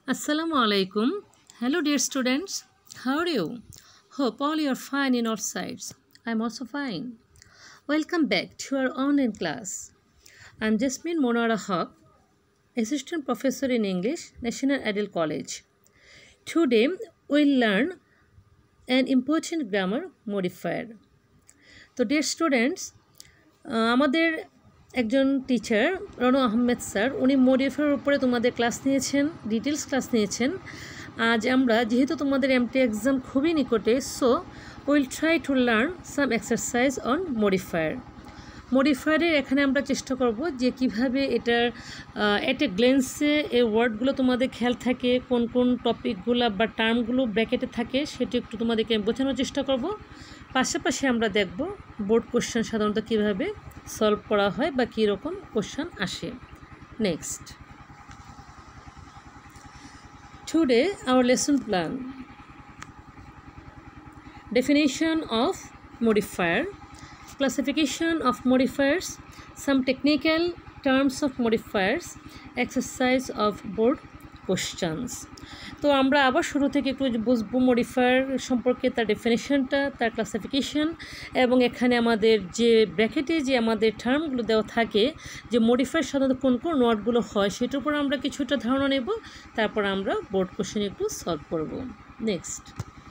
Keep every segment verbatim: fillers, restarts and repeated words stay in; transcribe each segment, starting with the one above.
Assalamu alaikum. Hello, dear students. How are you? Hope all you are fine in all sides. I'm also fine. Welcome back to our online class. I'm Jasmine Monara Haq, Assistant Professor in English, National Adel College. Today, we'll learn an important grammar modifier. তো dear students, আমাদের একজন teacher Ronu Ahmed sir উনি মডিফায়ারের উপরে তোমাদের class নিয়েছেন, details class নিয়েছেন। আজ আমরা যেহেতু তোমাদের এমটি এক্সাম খুবই নিকটে, so will try to learn some exercise on modifier. মডিফায়ারের এখানে আমরা চেষ্টা করব যে কিভাবে এটার এট এ গ্লেন্সে এই ওয়ার্ডগুলো তোমাদের খেয়াল থাকে, কোন কোন টপিকগুলো বা টার্মগুলো ব্র্যাকেটে থাকে সেটা একটু তোমাদেরকে বোঝানোর চেষ্টা করব। পাশাপাশি আমরা দেখব বোর্ড কোশ্চেন সাধারণত কীভাবে সলভ করা হয় বা কী রকম কোশ্চেন আসে। Next, today our lesson plan, definition of modifier, classification of modifiers, some technical terms of modifiers, exercise of board questions. তো আমরা আবার শুরু থেকে একটু বুঝবো মডিফায়ার সম্পর্কে, তার ডেফিনেশনটা, তার ক্লাসিফিকেশন, এবং এখানে আমাদের যে ব্র্যাকেটে যে আমাদের টার্মগুলো দেওয়া থাকে, যে মডিফায়ার সাধারণত কোন কোন ওয়ার্ডগুলো হয় সেটার উপর আমরা কিছুটা ধারণা নেব, তারপর আমরা বোর্ড কোশ্চেন একটু সলভ করব। Next,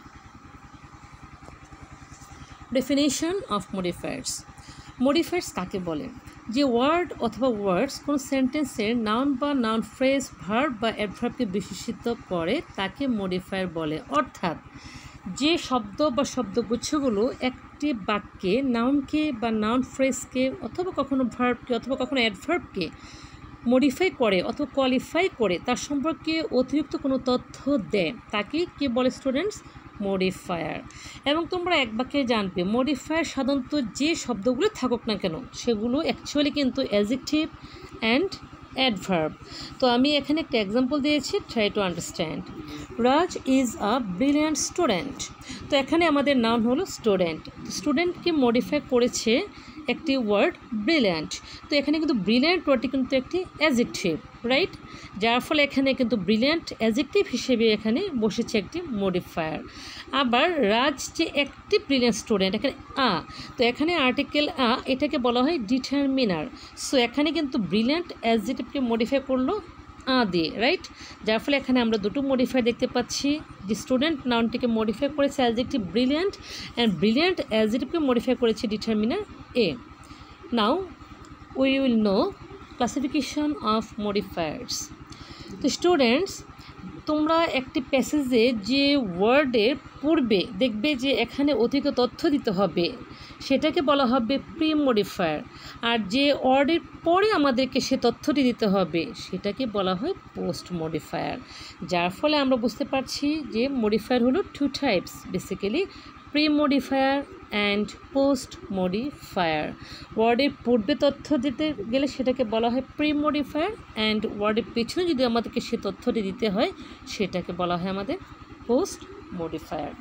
definition of modifiers. Modifiers কাকে বলে? যে ওয়ার্ড অথবা ওয়ার্ডস কোনো সেন্টেন্সের নাউন বা নাউন ফ্রেজ, ভার্ব বা অ্যাডভার্বকে বিশেষিত করে তাকে মডিফায়ার বলে। অর্থাৎ যে শব্দ বা শব্দগুচ্ছগুলো একটি বাক্যে নাউনকে বা নাউন ফ্রেজকে অথবা কখনো ভার্বকে অথবা কখনো অ্যাডভার্বকে মডিফাই করে অথবা কোয়ালিফাই করে তার সম্পর্কে অতিরিক্ত কোনো তথ্য দেয় তাকে কি বলে স্টুডেন্টস? মডিফায়ার। এবং তোমরা এক বাক্যে জানবে মডিফায়ার সাধারণত যে শব্দগুলো থাকুক না কেন সেগুলো অ্যাকচুয়ালি কিন্তু অ্যাডজেক্টিভ অ্যান্ড অ্যাডভার্ব। তো আমি এখানে একটা এক্সাম্পল দিয়েছি, try to understand. Raj is a brilliant student. তো এখানে আমাদের নাম হলো স্টুডেন্ট। স্টুডেন্টকে মডিফাই করেছে একটি ওয়ার্ড ব্রিলিয়ান্ট। তো এখানে কিন্তু ব্রিলিয়ান্ট ওয়ার্ডটি কিন্তু একটি অ্যাডজেক্টিভ, রাইট? যার ফলে এখানে কিন্তু ব্রিলিয়ান্ট অ্যাডজেক্টিভ হিসেবে এখানে বসেছে একটি মডিফায়ার। আবার রাজ যে একটি ব্রিলিয়ান্ট স্টুডেন্ট, এখানে আ, তো এখানে আর্টিকেল আ, এটাকে বলা হয় ডিটারমিনার। সো এখানে কিন্তু ব্রিলিয়ান্ট অ্যাডজেক্টিভকে মডিফাই করলো আ দিয়ে, রাইট? যার ফলে এখানে আমরা দুটো মডিফাই দেখতে পাচ্ছি, যে স্টুডেন্ট নাউনটিকে মডিফাই করেছে অ্যাডজেক্টিভ ব্রিলিয়ান্ট, অ্যান্ড ব্রিলিয়ান্ট অ্যাডজেক্টিভকে মডিফাই করেছে determiner a. Now we will know classification of modifiers. তো স্টুডেন্টস, তোমরা একটি প্যাসেজে যে ওয়ার্ডের পূর্বে দেখবে যে এখানে অধিক তথ্য দিতে হবে সেটাকে বলা হবে প্রি মডিফায়ার, আর যে ওয়ার্ডের পরে আমাদেরকে সে তথ্যটি দিতে হবে সেটাকে বলা হয় পোস্ট মডিফায়ার। যার ফলে আমরা বুঝতে পারছি যে মডিফায়ার হলো two types, basically pre modifier and post modifier. ওয়ার্ডের পূর্বে তথ্য দিতে গেলে সেটাকে বলা হয় প্রি মডিফায়ার, অ্যান্ড ওয়ার্ডের পেছনে যদি আমাদেরকে সে তথ্যটি দিতে হয় সেটাকে বলা হয় আমাদের post modifier.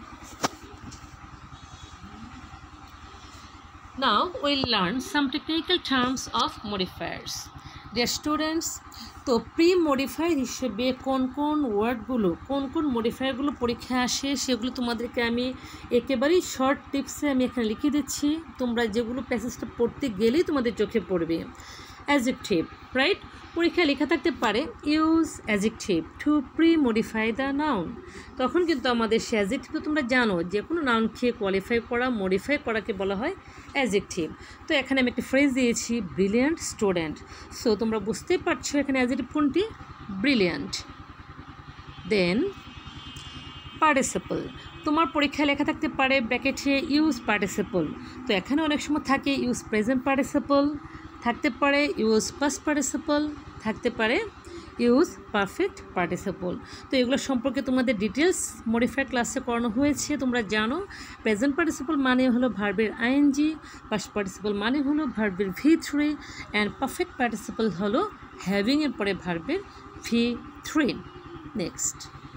Now we'll learn some technical terms of modifiers. Dear students, তো প্রি মডিফায়ার হিসেবে কোন কোন ওয়ার্ডগুলো, কোন কোন মডিফায়ারগুলো পরীক্ষায় আসে সেগুলো তোমাদেরকে আমি একেবারেই শর্ট টিপসে আমি এখানে লিখে দিচ্ছি। তোমরা যেগুলো প্যাসেজটা পড়তে গেলেই তোমাদের চোখে পড়বে। Adjective, right? পরীক্ষায় লেখা থাকতে পারে use adjective to pre modify the noun. তখন কিন্তু আমাদের সে অ্যাডজেক্টিভ, তোমরা জানো যে কোনো নাউনকে কোয়ালিফাই করা, মডিফাই করাকে বলা হয় অ্যাডজেক্টিভ। তো এখানে আমি একটা ফ্রেজ দিয়েছি ব্রিলিয়ান্ট স্টুডেন্ট। সো তোমরা বুঝতেই পারছো এখানে অ্যাডজেক্টিভ কোনটি? ব্রিলিয়ান্ট। দেন পার্টিসিপল, তোমার পরীক্ষায় লেখা থাকতে পারে ব্র্যাকেটে ইউজ পার্টিসিপল। তো এখানে অনেক সময় থাকে ইউজ প্রেজেন্ট পার্টিসিপল, থাকতে পারে ইউজ পাস্ট পার্টিসিপল, থাকতে পারে ইউজ পারফেক্ট পার্টিসিপল। তো এগুলো সম্পর্কে তোমাদের ডিটেলস মডিফায়ার ক্লাসে করানো হয়েছে, তোমরা জানো। প্রেজেন্ট পার্টিসিপল মানে হলো ভার্বের আইএনজি, পাস্ট পার্টিসিপল মানে হলো ভার্বের V three, and perfect participle হলো হ্যাভিং এর পরে ভার্বের V three. Next,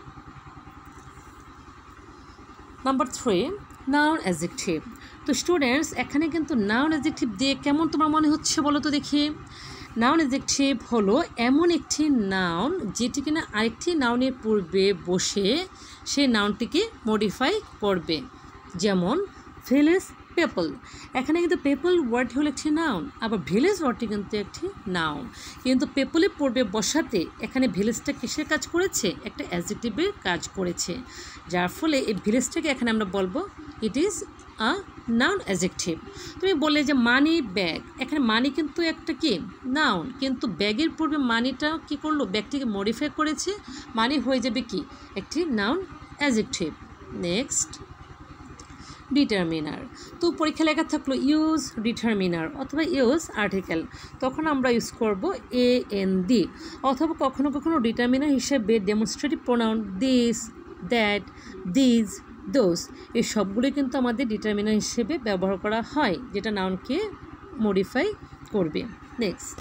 number three, noun adjective. তো স্টুডেন্টস, এখানে কিন্তু নাউন অ্যাডজেক্টিভ দিয়ে কেমন তোমার মনে হচ্ছে বলো তো দেখি? নাউন অ্যাডজেক্টিভ হলো এমন একটি নাউন যেটি কিনা আরেকটি নাউনের পূর্বে বসে সেই নাউনটিকে মডিফাই করবে। যেমন ভিলেজ পিপল, এখানে কিন্তু পিপল ওয়ার্ডটি হলো একটি নাউন, আবার ভিলেজ ওয়ার্ডটি কিন্তু একটি নাউন, কিন্তু পিপলের পূর্বে বসাতে এখানে ভিলেজটা কিসের কাজ করেছে? একটা অ্যাডজেক্টিভের কাজ করেছে, যার ফলে এই ভিলেজটাকে এখানে আমরা বলবো it is a noun adjective. তুমি বললে যে মানি ব্যাগ, এখানে মানি কিন্তু একটা কি নাউন, কিন্তু ব্যাগের পূর্বে মানিটা কি করলো? ব্যাগটিকে মডিফাই করেছে, মানি হয়ে যাবে কি একটি নাউন অ্যাডজেক্টিভ। Next determiner. তো পরীক্ষা লেখা থাকলো ইউজ ডিটারমিনার অথবা ইউজ আর্টিকেল, তখন আমরা ইউজ করব এ এন দি, অথবা কখনো কখনো ডিটারমিনার হিসেবে demonstrative pronoun this, that, these, those, এই সবগুলো কিন্তু আমাদের ডিটারমিনার হিসেবে ব্যবহার করা হয়, যেটা নাউনকে মডিফাই করবে। Next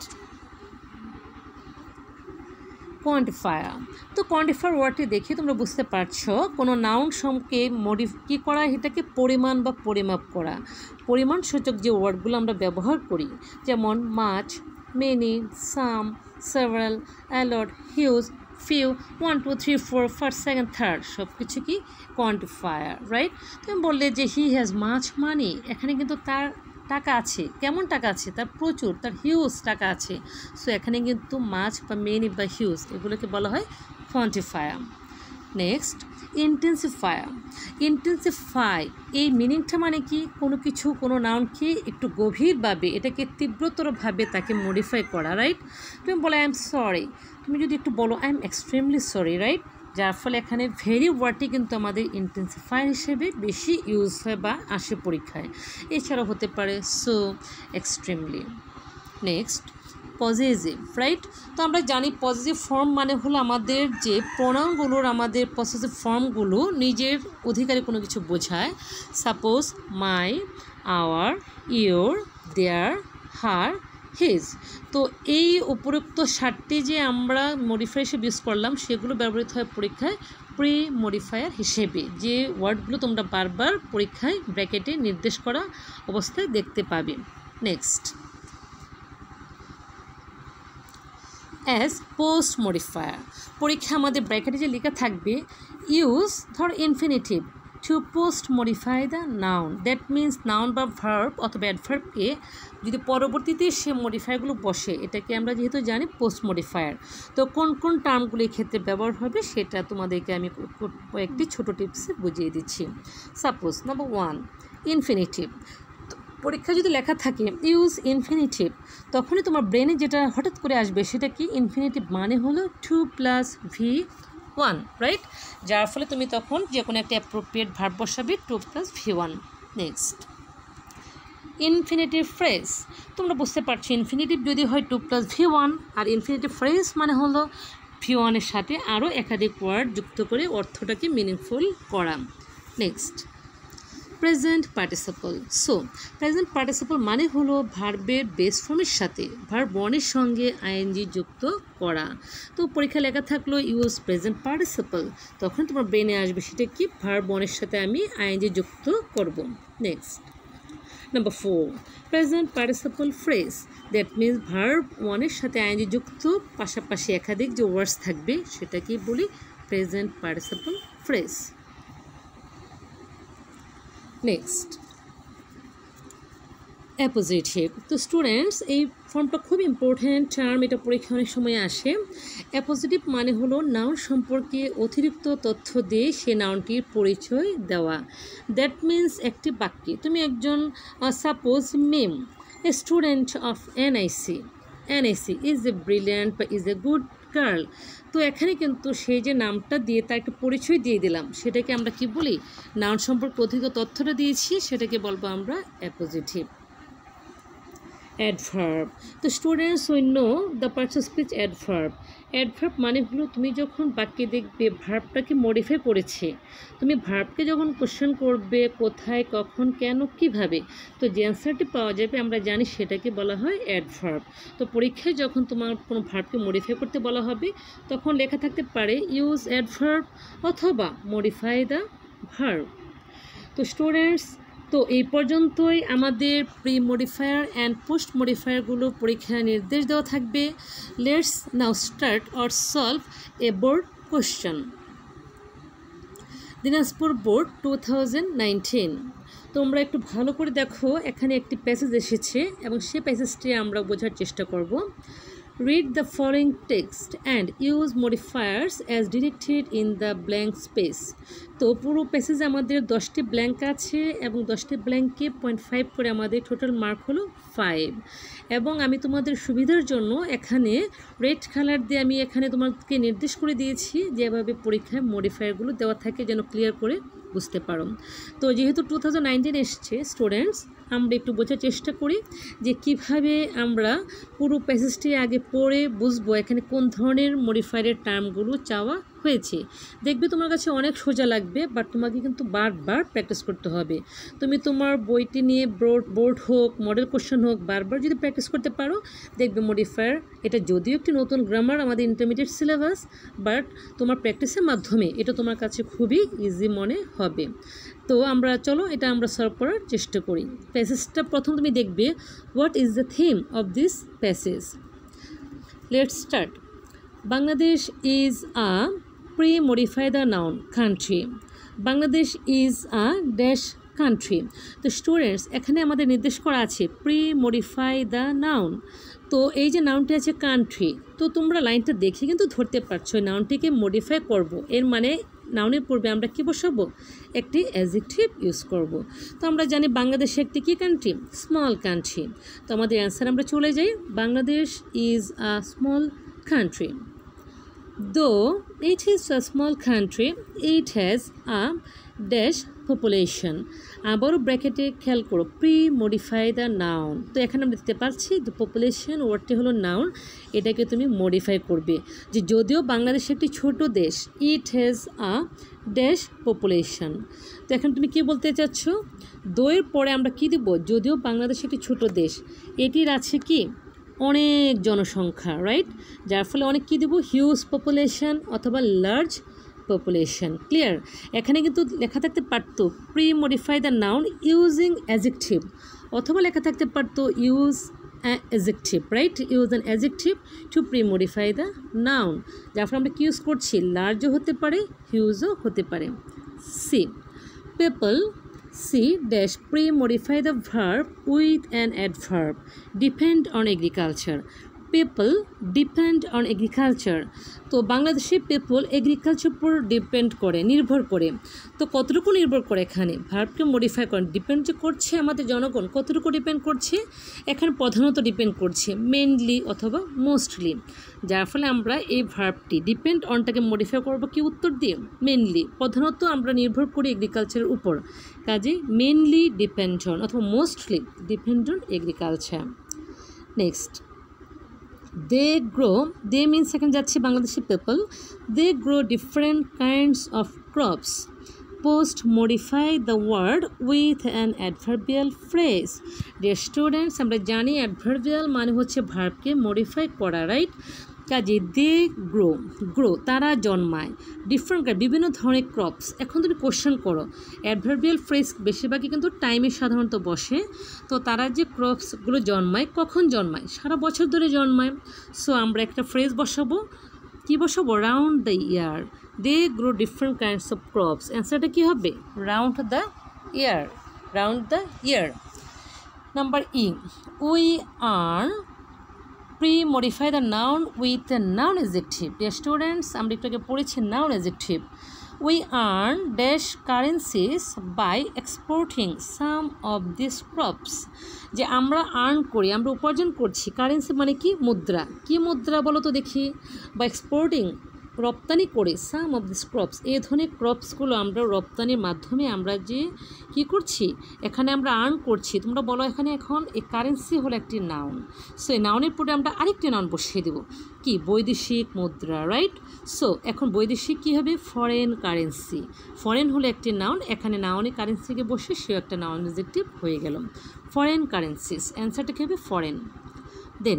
quantifier. তো কোয়ান্টিফায়ার ওয়ার্ডটি দেখে তোমরা বুঝতে পারছো কোনো নাউন সমকে মডিফ কী করা, এটাকে পরিমাণ বা পরিমাপ করা। পরিমাণ সূচক যে ওয়ার্ডগুলো আমরা ব্যবহার করি, যেমন much, many, some, several, a lot, huge, few, one two three four first second third, সব কিছু কি কোয়ান্টিফায়ার, রাইট? তুমি বললে যে হি হ্যাজ মাচ মানি, এখানে কিন্তু তার টাকা আছে, কেমন টাকা আছে? তার প্রচুর, তার হিউজ টাকা আছে। সো এখানে কিন্তু মাছ বা মেনি বা হিউজ এগুলোকে বলা হয় কোয়ান্টিফায়ার। Next intensifier. ইন্টেন্সিফাই এই মিনিংটা মানে কি? কোনো কিছু কোনো নাউনকে একটু গভীরভাবে এটাকে তীব্রতরভাবে তাকে মডিফাই করা, রাইট? তুমি বলো আই এম সরি, তুমি যদি একটু বলো I am extremely sorry, right? যার ফলে এখানে ভেরি ওয়ার্ডটি কিন্তু আমাদের ইন্টেন্সিফায়ার হিসেবে বেশি ইউজ হয় বা আসে পরীক্ষায়। এছাড়াও হতে পারে so, extremely. Next positive, right? তো আমরা জানি পজিটিভ ফর্ম মানে হলো আমাদের যে প্রোনাউনগুলোর আমাদের পজিটিভ ফর্মগুলো নিজের অধিকারে কোনো কিছু বোঝায়। Suppose my, our, your, their, her, his. তো এই উপরোক্ত ষাটটি যে আমরা মডিফায়ার হিসেবে ইউজ করলাম সেগুলো ব্যবহৃত হয় পরীক্ষায় প্রি মডিফায়ার হিসেবে, যে ওয়ার্ডগুলো তোমরা বারবার পরীক্ষায় ব্র্যাকেটে নির্দেশ করা অবস্থায় দেখতে পাবে। Next as post modifier. পরীক্ষা আমাদের ব্র্যাকেটে যে লেখা থাকবে ইউজ ধর infinitive to post modify the noun, that means noun বা ভার্ব অথবা অ্যাডভার্বকে যদি পরবর্তীতে সে মডিফায়ারগুলো বসে, এটাকে আমরা যেহেতু জানি পোস্ট মডিফায়ার। তো কোন কোন টার্মগুলো এই ক্ষেত্রে ব্যবহার হবে সেটা তোমাদেরকে আমি কয়েকটি ছোটো টিপসে বুঝিয়ে দিচ্ছি। Suppose number one infinitive. পরীক্ষা যদি লেখা থাকে ইউজ ইনফিনিটিভ, তখনই তোমার ব্রেনে যেটা হঠাৎ করে আসবে সেটা কি? ইনফিনিটিভ মানে হলো to plus V one, right? যার ফলে তুমি তখন যে কোনো একটা অ্যাপ্রোপ্রিয়েট ভার্ব বসাবে to plus V one. Next infinitive phrase. তোমরা বুঝতে পারছো ইনফিনিটিভ যদি হয় টু প্লাস ভি ওয়ান, আর ইনফিনিটিভ ফ্রেজ মানে হলো ভি ওয়ানের সাথে আরও একাধিক ওয়ার্ড যুক্ত করে অর্থটাকে মিনিংফুল করা। Next present participle. So present participle মানে হলো ভার্বের বেস ফর্মের সাথে ভার্ব ওয়ানের সঙ্গে আইএনজি যুক্ত করা। তো পরীক্ষা লেখা থাকলো ইউজ প্রেজেন্ট পার্টিসিপল, তখন তোমার ব্রেনে আসবে সেটা কি? ভার্ব ওয়ানের সাথে আমি আইএনজি যুক্ত করব। Next number four present participle phrase, that means verb ওয়ানের সাথে আইএনজি যুক্ত পাশাপাশি একাধিক যে ওয়ার্ডস থাকবে সেটাকে বলি present participle phrase. Next appositive. তো স্টুডেন্টস এই ফর্মটা খুব ইম্পর্ট্যান্ট টার্ম, এটা পরীক্ষা অনেক সময় আসে। অ্যাপোজিটিভ মানে হলো নাউন সম্পর্কে অতিরিক্ত তথ্য দিয়ে সে নাউনটির পরিচয় দেওয়া। দ্যাট মিন্স একটি বাক্যে তুমি একজন suppose Mim a student of NIC, NIC is a brilliant বা ইজ এ গুড গার্ল। তো এখানে কিন্তু সেই যে নামটা দিয়ে তার একটা পরিচয় দিয়ে দিলাম, সেটাকে আমরা কি বলি? নাউন সম্পর্কে অধিক তথ্যটা দিয়েছি, সেটাকে বলবো আমরা অ্যাপোজিটিভ। অ্যাডভার্ব। তো students we know the parts speech adverb. Adverb মানে হলো তুমি যখন বাক্যে দেখবে ভার্বটাকে মডিফাই করেছে, তুমি ভার্বকে যখন কোশ্চেন করবে কোথায়, কখন, কেন, কিভাবে, তো যে অ্যান্সারটি পাওয়া যাবে আমরা জানি সেটাকে বলা হয় অ্যাডভার্ব। তো পরীক্ষায় যখন তোমার কোনো ভার্বকে মডিফাই করতে বলা হবে তখন লেখা থাকতে পারে ইউজ অ্যাডভার্ব অথবা মডিফাই দ্য ভার্ব। তো স্টুডেন্টস তো এই পর্যন্তই আমাদের প্রি মডিফায়ার অ্যান্ড পোস্ট মডিফায়ারগুলো পরীক্ষায় নির্দেশ দেওয়া থাকবে। Let's now start or solve a board question. Dinajpur board two thousand nineteen. তোমরা একটু ভালো করে দেখো, এখানে একটি প্যাসেজ এসেছে এবং সেই প্যাসেজটি আমরা বোঝার চেষ্টা করব। Read the following text and use modifiers as directed in the blank space. তো পুরো প্যাসেজে আমাদের দশটি ব্ল্যাঙ্ক আছে এবং দশটি ব্ল্যাঙ্কে পয়েন্ট ফাইভ করে আমাদের টোটাল মার্ক হলো ফাইভ। এবং আমি তোমাদের সুবিধার জন্য এখানে রেড কালার দিয়ে আমি এখানে তোমাকে নির্দেশ করে দিয়েছি যেভাবে পরীক্ষায় মডিফায়ারগুলো দেওয়া থাকে যেন ক্লিয়ার করে বুঝতে পারো। তো যেহেতু টু থাউজেন্ড নাইনটিন এসছে স্টুডেন্টস, আমরা একটু বোঝার চেষ্টা করি যে কিভাবে আমরা পুরো প্যাসেজটি আগে পড়ে বুঝবো এখানে কোন ধরনের মডিফায়ারের টার্মগুলো চাওয়া হয়েছে। দেখবে তোমার কাছে অনেক সোজা লাগবে, বাট তোমাকে কিন্তু বারবার প্র্যাকটিস করতে হবে। তুমি তোমার বইটি নিয়ে বোর্ড বোর্ড হোক মডেল কোশ্চেন হোক বারবার যদি প্র্যাকটিস করতে পারো, দেখবে মডিফায়ার এটা যদিও একটি নতুন গ্রামার আমাদের ইন্টারমিডিয়েট সিলেবাস, বাট তোমার প্র্যাকটিসের মাধ্যমে এটা তোমার কাছে খুবই ইজি মনে হবে। তো আমরা চলো এটা আমরা সলভ করার চেষ্টা করি। প্যাসেজটা প্রথম তুমি দেখবে what is the theme of this passage. Let's start. Bangladesh is a pre-modify the noun country. Bangladesh is a dash country. তো স্টুডেন্টস এখানে আমাদের নির্দেশ করা আছে প্রি মডিফাই দ্য নাউন। তো এই যে নাউনটি আছে কান্ট্রি, তো তোমরা লাইনটা দেখে কিন্তু ধরতে পারছো নাউনটিকে মডিফাই করব, এর মানে নাউনের পূর্বে আমরা কি বসাবো, একটি অ্যাডজেক্টিভ ইউজ করব। তো আমরা জানি বাংলাদেশ একটি কি কান্ট্রি, স্মল কান্ট্রি। তো আমাদের অ্যান্সার আমরা চলে যাই, Bangladesh is a small country. Though it is a small country, it has a dash population. আবারও ব্র্যাকেটে খেয়াল করো, প্রি মডিফাই দ্য নাউন। তো এখানে আমরা দেখতে পাচ্ছি যে পপুলেশন ওয়ার্ডটি হলো নাউন, এটাকে তুমি মডিফাই করবে যে যদিও বাংলাদেশ একটি ছোট দেশ, it has a dash population. তো এখন তুমি কি বলতে চাচ্ছ, দোয়ের পরে আমরা কি দেব, যদিও বাংলাদেশ একটি ছোট দেশ, এটির আছে কি অনেক জনসংখ্যা, রাইট, যার ফলে অনেক কী দেবো, হিউজ পপুলেশন অথবা লার্জ পপুলেশন। ক্লিয়ার? এখানে কিন্তু লেখা থাকতে পারতো pre modify the noun using adjective, অথবা লেখা থাকতে পারতো use adjective, right, use an adjective to pre modify the noun. যার ফলে আমরা কি ইউজ করছি, লার্জও হতে পারে হিউজও হতে পারে। C people C dash pre-modify the verb with an adverb. Depend on agriculture. People depend on agriculture. তো বাংলাদেশে পিপল এগ্রিকালচার উপর ডিপেন্ড করে, নির্ভর করে। তো কতটুকু নির্ভর করে, এখানে ভার্বকে মডিফাই করে ডিপেন্ড যে করছে আমাদের জনগণ, কতটুকু ডিপেন্ড করছে, এখানে প্রধানত ডিপেন্ড করছে মেনলি অথবা মোস্টলি। যার ফলে আমরা এই ভার্বটি ডিপেন্ড অনটাকে মডিফাই করবো কি উত্তর দিয়ে, মেনলি। প্রধানত আমরা নির্ভর করি এগ্রিকালচারের উপর, কাজে মেনলি ডিপেন্ড অন অথবা mostly depend on agriculture. Next, they grow, they means এখানে যাচ্ছে Bangladeshi people, they grow different kinds of crops. Post modify the word with an adverbial phrase. Dear students, আমরা জানি অ্যাডভার্বিয়াল মানে হচ্ছে ভার্বকে মডিফাই করা, right. কাজে they grow, grow তারা জন্মায়, ডিফারেন্ট বিভিন্ন ধরনের ক্রপস। এখন তুমি কোশ্চেন করো, অ্যাডভার্বিয়াল ফ্রেজ বেশিরভাগই কিন্তু টাইমে সাধারণত বসে। তো তারা যে ক্রপসগুলো জন্মায়, কখন জন্মায়, সারা বছর ধরে জন্মায়। সো আমরা একটা ফ্রেজ বসাবো, কী বসাবো, round the year. They grow different kinds of crops. অ্যান্সারটা কী হবে, round the year, round the year. Number E, we are pre-modify the noun with a noun adjective. Dear students, আমরা একটু আগে পড়েছি noun adjective. We earn dash currencies by exporting some of these crops. যে আমরা earn করি, আমরা উপার্জন করছি, কারেন্সি মানে কি, মুদ্রা। কি মুদ্রা বলো তো দেখি, বা এক্সপোর্টিং রপ্তানি করে সাম অফ দিস ক্রপস, এই ধরনের ক্রপসগুলো আমরা রপ্তানির মাধ্যমে আমরা যে কি করছি, এখানে আমরা আর্ন করছি। তোমরা বলো এখানে এখন এই কারেন্সি হলো একটি নাউন, সো এই নাউনের পরে আমরা আরেকটি নাউন বসিয়ে দেবো, কি, বৈদেশিক মুদ্রা, রাইট। সো এখন বৈদেশিক কী হবে, ফরেন কারেন্সি। ফরেন হলো একটি নাউন, এখানে নাউনে কারেন্সিকে বসে সেও একটা নাউন অ্যাডজেক্টিভ হয়ে গেল, ফরেন কারেন্সিস। অ্যান্সারটা কী হবে, foreign. Then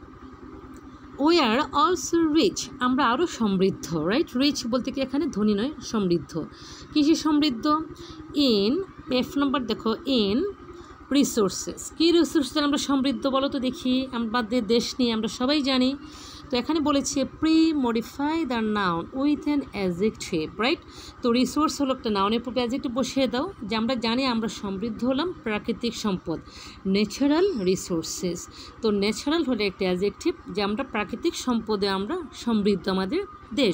we are also rich, আমরা আরও সমৃদ্ধ, রাইট। রিচ বলতে কি এখানে ধনী নয়, সমৃদ্ধ। কিসে সমৃদ্ধ, ইন এফ নাম্বার দেখো ইন রিসোর্সেস। কী রিসোর্সেস আমরা সমৃদ্ধ বলো তো দেখি, আমাদের দেশ নিয়ে আমরা সবাই জানি। তো এখানে বলেছে pre modify the noun with an adjective, right. তো রিসোর্স হলো একটা নাউনের উপর অ্যাডজেক্টিভ বসিয়ে দাও, যে আমরা জানি আমরা সমৃদ্ধ হলাম প্রাকৃতিক সম্পদ, ন্যাচারাল রিসোর্সেস। তো ন্যাচারাল হলো একটা অ্যাডজেক্টিভ, যে আমরা প্রাকৃতিক সম্পদে আমরা সমৃদ্ধ আমাদের দেশ।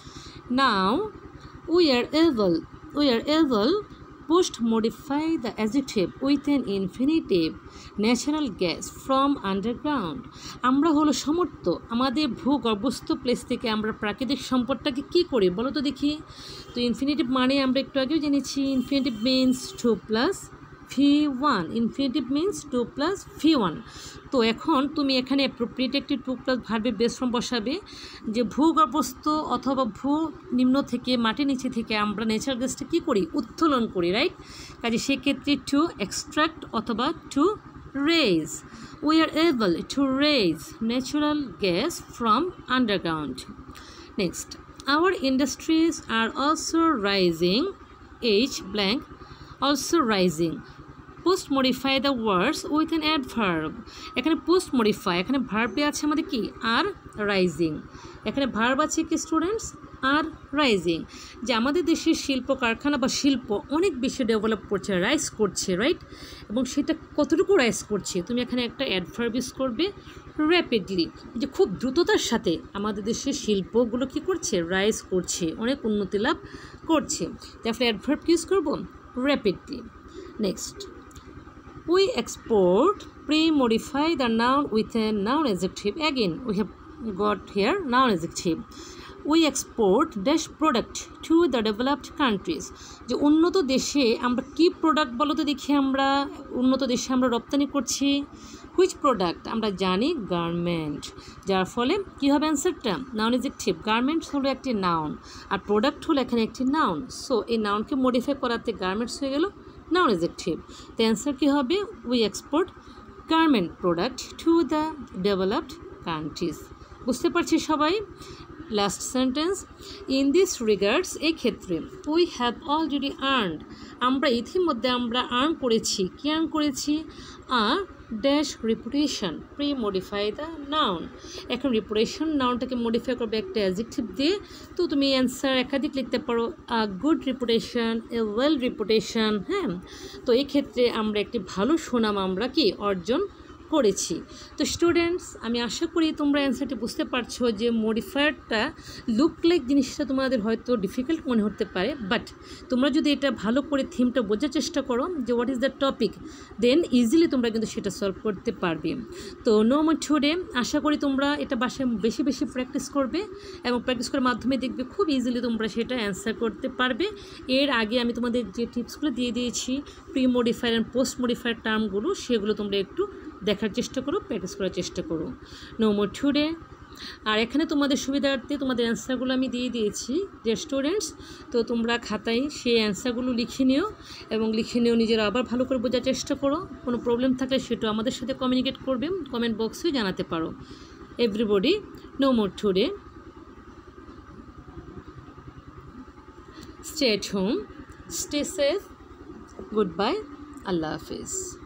Now we are able we are able post modify the adjective with an infinitive natural gas from underground। আমরা হলো সমর্থ আমাদের ভূগর্ভস্থ প্লেস থেকে আমরা প্রাকৃতিক সম্পদটাকে কী করি বলো তো দেখি। তো ইনফিনিটিভ মানে আমরা একটু আগেও জেনেছি, infinitive means to plus V one, infinitive means to plus V one. তো এখন তুমি এখানে অ্যাপ্রোপ্রিয়েট একটি টু প্লাস ভার্বের বেস ফর্ম বসাবে, যে ভূগর্ভস্থ অথবা ভূ নিম্ন থেকে মাটির নিচে থেকে আমরা ন্যাচারাল গ্যাসটা কী করি, উত্তোলন করি, রাইট। কাজে সেক্ষেত্রে টু এক্সট্রাক্ট অথবা to raise. We are able to raise natural gas from underground. Next, our industries are also rising, H blank also rising. Post modify the words with an adverb. এখানে post modify, এখানে ভার্বে আছে আমাদের কি are rising, এখানে verb আছে কি students are rising. যে আমাদের দেশের শিল্প কারখানা বা শিল্প অনেক বেশি ডেভেলপ করছে, রাইজ করছে, রাইট। এবং সেটা কতটুকু রাইজ করছে, তুমি এখানে একটা অ্যাডভার্ব ইউজ করবে র্যাপিডলি, যে খুব দ্রুততার সাথে আমাদের দেশের শিল্পগুলো কী করছে, রাইজ করছে, অনেক উন্নতি লাভ করছে। তারপরে অ্যাডভার্ব ইউজ করবো rapidly. Next, we export pre-modify the noun with a noun adjective. Again, we have got here noun adjective. We export dash product to the developed countries. যে উন্নত দেশে আমরা কি প্রোডাক্ট বলো তো দেখি, আমরা উন্নত দেশে আমরা রপ্তানি করছি হুইচ প্রোডাক্ট, আমরা জানি গার্মেন্ট। যার ফলে কী হবে অ্যান্সারটা, নাউন অ্যাডজেক্টিভ। গার্মেন্টস হলো একটি নাউন আর প্রোডাক্ট হলো এখানে একটি নাউন। সো এই নাউনকে মডিফাই করাতে গার্মেন্টস হয়ে গেল নাউন অ্যাডজেক্টিভ। তো অ্যান্সার কী হবে, we export garment product to the developed countries. বুঝতে পারছি সবাই। Last sentence, in this regards, এই ক্ষেত্রে উই হ্যাভ অলরেডি আর্নড, আমরা ইতিমধ্যে আমরা আর্ন করেছি, কি আর্ন করেছি, আর dash reputation pre modify the noun. এখন রেপুটেশন নাউনটাকে মডিফাই করবে একটা অ্যাডজেক্টিভ দিয়ে। তো তুমি অ্যান্সার একাধিক লিখতে পারো, a good reputation, a well reputation. হ্যাঁ, তো এই ক্ষেত্রে আমরা একটি ভালো সুনাম আমরা কি অর্জন করেছি। তো স্টুডেন্টস, আমি আশা করি তোমরা অ্যান্সারটি বুঝতে পারছো যে মডিফায়ারটা লুক লাইক জিনিসটা তোমাদের হয়তো ডিফিকাল্ট মনে হতে পারে, বাট তোমরা যদি এটা ভালো করে থিমটা বোঝার চেষ্টা করো যে what is the topic, then easily তোমরা কিন্তু সেটা সলভ করতে পারবে। তো নো মোর টুডে, আশা করি তোমরা এটা বাসায় বেশি বেশি প্র্যাকটিস করবে এবং প্র্যাকটিস করার মাধ্যমে দেখবে খুব ইজিলি তোমরা সেটা অ্যান্সার করতে পারবে। এর আগে আমি তোমাদের যে টিপসগুলো দিয়ে দিয়েছি pre modifier and post modifier টার্মগুলো, সেগুলো তোমরা একটু দেখার চেষ্টা করো, প্র্যাকটিস করার চেষ্টা করো। No more today. আর এখানে তোমাদের সুবিধার্থে তোমাদের অ্যান্সারগুলো আমি দিয়ে দিয়েছি যে স্টুডেন্টস, তো তোমরা খাতায় সেই অ্যান্সারগুলো লিখে নিও এবং লিখে নিও নিজেরা আবার ভালো করে বোঝার চেষ্টা করো। কোনো প্রবলেম থাকলে সেটা আমাদের সাথে কমিউনিকেট করবে, কমেন্ট বক্সে জানাতে পারো। Everybody, no more today, stay at home, stay safe, good bye, আল্লাহ হাফিজ।